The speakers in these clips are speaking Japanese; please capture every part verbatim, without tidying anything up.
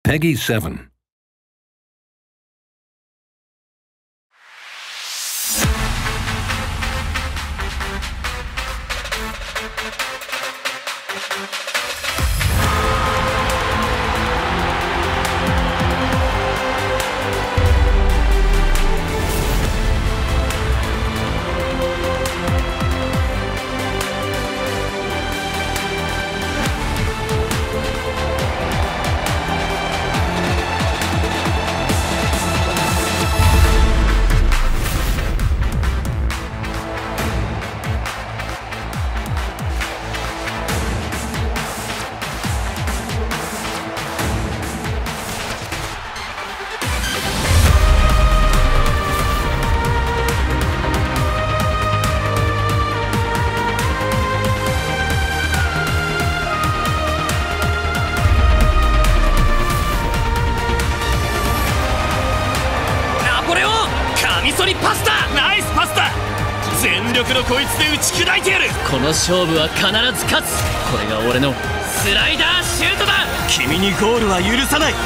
Peggy seven. パスタ、ナイスパスタ。全力のこいつで打ち砕いてやる。 この勝負は必ず勝つ。これが俺のスライダーシュートだ。 君にゴールは許さない。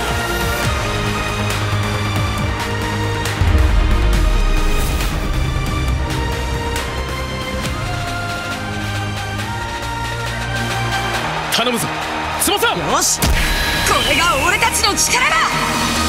頼むぞ翼。 よし、これが俺たちの力だ。